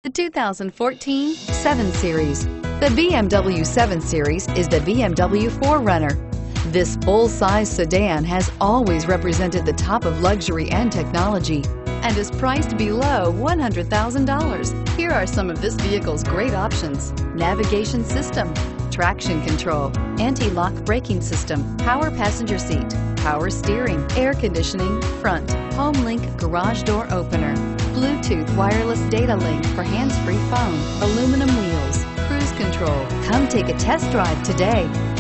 The 2014 7 Series. The BMW 7 Series is the BMW 4Runner. This full-size sedan has always represented the top of luxury and technology and is priced below $100,000. Here are some of this vehicle's great options: navigation system, traction control, anti-lock braking system, power passenger seat, power steering, air conditioning, front, home link garage door opener, Bluetooth wireless data link for hands-free phone, aluminum wheels, cruise control. Come take a test drive today.